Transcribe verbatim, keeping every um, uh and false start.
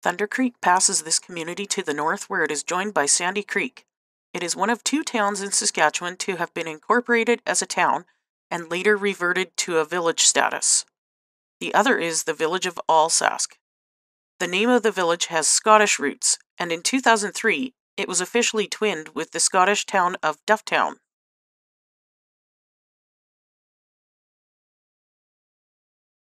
Thunder Creek passes this community to the north where it is joined by Sandy Creek. It is one of two towns in Saskatchewan to have been incorporated as a town and later reverted to a village status. The other is the village of Alsask. The name of the village has Scottish roots, and in two thousand three, it was officially twinned with the Scottish town of Dufftown.